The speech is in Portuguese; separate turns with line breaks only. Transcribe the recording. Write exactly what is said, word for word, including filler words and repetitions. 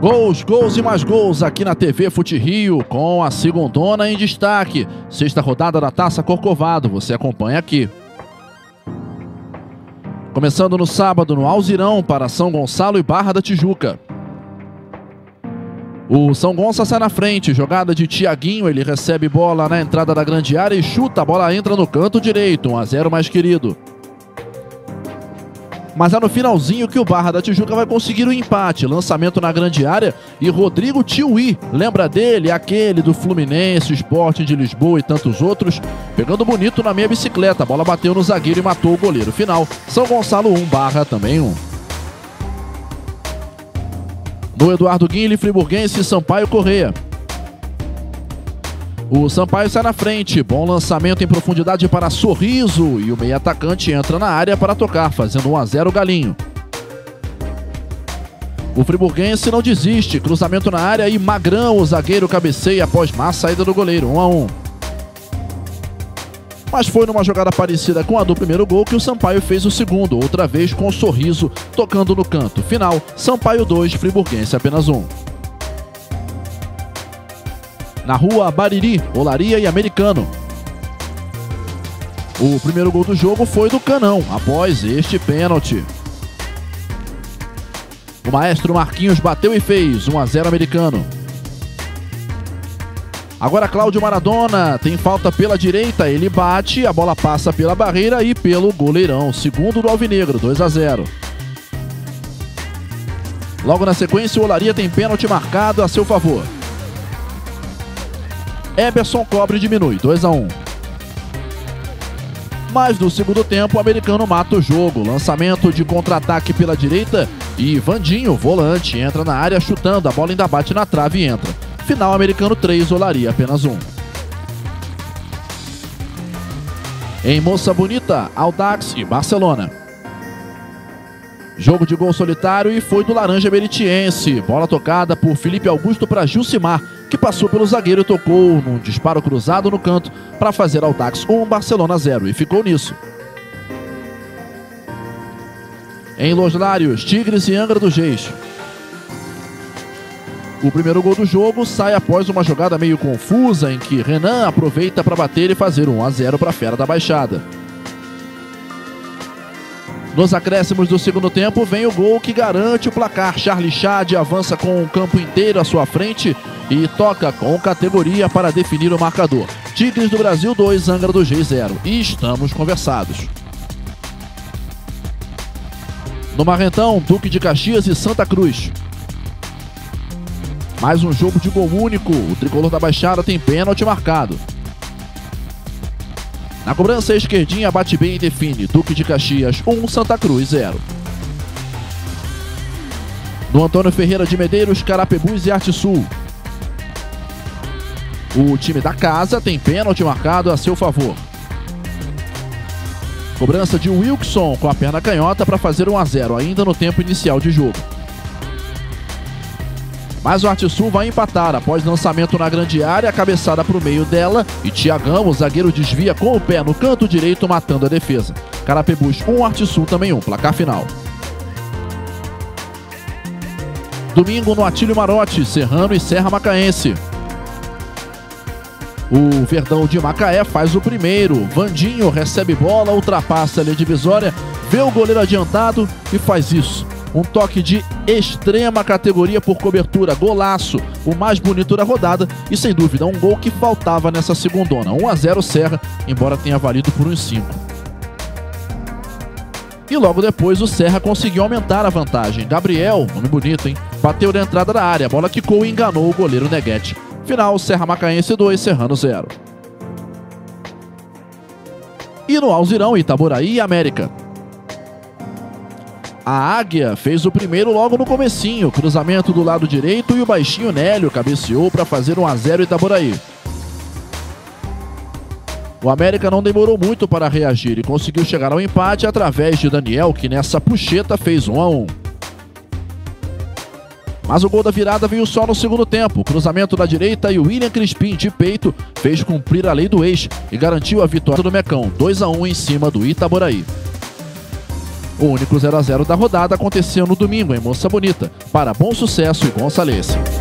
Gols, gols e mais gols aqui na T V Fute Rio, com a segundona em destaque. Sexta rodada da Taça Corcovado, você acompanha aqui. Começando no sábado, no Alzirão, para São Gonçalo e Barra da Tijuca. O São Gonçalo sai na frente, jogada de Tiaguinho, ele recebe bola na entrada da grande área e chuta, a bola entra no canto direito, um a zero mais querido. Mas é no finalzinho que o Barra da Tijuca vai conseguir o empate. Lançamento na grande área e Rodrigo Tiuí, lembra dele? Aquele do Fluminense, Sporting de Lisboa e tantos outros. Pegando bonito na meia bicicleta. A bola bateu no zagueiro e matou o goleiro. Final, São Gonçalo um, Barra também um. No Eduardo Guinle, Friburguense e Sampaio Corrêa. O Sampaio sai na frente, bom lançamento em profundidade para Sorriso e o meio atacante entra na área para tocar, fazendo um a zero Galinho. O Friburguense não desiste, cruzamento na área e Magrão, o zagueiro cabeceia após má saída do goleiro, um a um. Mas foi numa jogada parecida com a do primeiro gol que o Sampaio fez o segundo, outra vez com o Sorriso tocando no canto. Final, Sampaio dois, Friburguense apenas um. Na rua Bariri, Olaria e Americano. O primeiro gol do jogo foi do Canão, após este pênalti. O maestro Marquinhos bateu e fez, um a zero Americano. Agora Cláudio Maradona, tem falta pela direita, ele bate, a bola passa pela barreira e pelo goleirão. Segundo do Alvinegro, dois a zero. Logo na sequência, o Olaria tem pênalti marcado a seu favor. Eberson cobre e diminui, dois a um. Mas no segundo tempo, o Americano mata o jogo. Lançamento de contra-ataque pela direita e Vandinho, volante, entra na área chutando. A bola ainda bate na trave e entra. Final, Americano três, Olaria apenas um. Em Moça Bonita, Audax e Barcelona. Jogo de gol solitário e foi do Laranja Meritiense. Bola tocada por Felipe Augusto para Gilcimar, que passou pelo zagueiro e tocou num disparo cruzado no canto para fazer Audax um, Barcelona zero, e ficou nisso. Em Los Lários, Tigres e Angra dos Reis. O primeiro gol do jogo sai após uma jogada meio confusa em que Renan aproveita para bater e fazer um a zero para a Fera da Baixada. Nos acréscimos do segundo tempo vem o gol que garante o placar. Charlie Chad avança com o campo inteiro à sua frente e toca com categoria para definir o marcador. Tigres do Brasil dois, Angra dos Reis zero. E estamos conversados. No Marrentão, Duque de Caxias e Santa Cruz. Mais um jogo de gol único. O tricolor da Baixada tem pênalti marcado. Na cobrança, a esquerdinha bate bem e define. Duque de Caxias um, Santa Cruz zero. No Antônio Ferreira de Medeiros, Carapebus e Arte Sul. O time da casa tem pênalti marcado a seu favor. Cobrança de Wilkson com a perna canhota para fazer um a zero, ainda no tempo inicial de jogo. Mas o Arte Sul vai empatar após lançamento na grande área, cabeçada para o meio dela e Tiagão, o zagueiro, desvia com o pé no canto direito, matando a defesa. Carapebus um, Arte Sul também um, placar final. Domingo no Atílio Marote, Serrano e Serra Macaense. O Verdão de Macaé faz o primeiro. Vandinho recebe bola, ultrapassa a linha divisória, vê o goleiro adiantado e faz isso. Um toque de extrema categoria por cobertura, golaço, o mais bonito da rodada e sem dúvida um gol que faltava nessa segundona. um a zero Serra, embora tenha valido por uns cinco. E logo depois o Serra conseguiu aumentar a vantagem. Gabriel, nome bonito, hein? Bateu na entrada da área, a bola quicou e enganou o goleiro Neguete. Final, Serra Macaense dois, Serrano zero. E no Alzirão, Itaboraí e América. A Águia fez o primeiro logo no comecinho, cruzamento do lado direito e o baixinho Nélio cabeceou para fazer um a zero Itaboraí. O América não demorou muito para reagir e conseguiu chegar ao empate através de Daniel, que nessa puxeta fez um a um. Mas o gol da virada veio só no segundo tempo. Cruzamento da direita e o William Crispim, de peito, fez cumprir a lei do ex e garantiu a vitória do Mecão, dois a um em cima do Itaboraí. O único zero a zero da rodada aconteceu no domingo em Moça Bonita, para Bom Sucesso e Gonçalves.